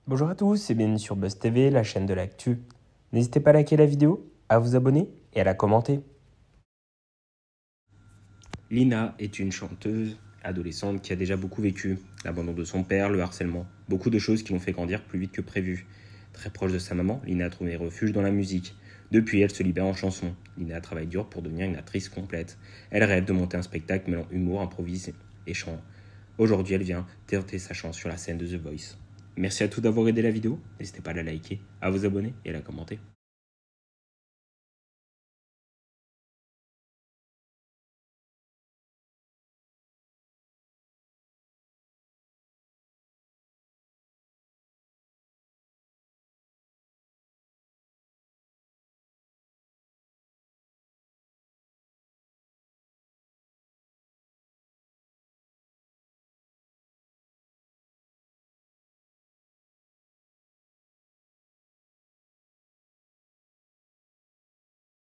Bonjour à tous et bienvenue sur Buzz TV, la chaîne de l'actu. N'hésitez pas à liker la vidéo, à vous abonner et à la commenter. Lina est une chanteuse adolescente qui a déjà beaucoup vécu. L'abandon de son père, le harcèlement, beaucoup de choses qui l'ont fait grandir plus vite que prévu. Très proche de sa maman, Lina a trouvé refuge dans la musique. Depuis, elle se libère en chanson. Lina travaille dur pour devenir une actrice complète. Elle rêve de monter un spectacle mêlant humour, improvise et chant. Aujourd'hui, elle vient tenter sa chance sur la scène de The Voice. Merci à tous d'avoir aidé la vidéo, n'hésitez pas à la liker, à vous abonner et à la commenter.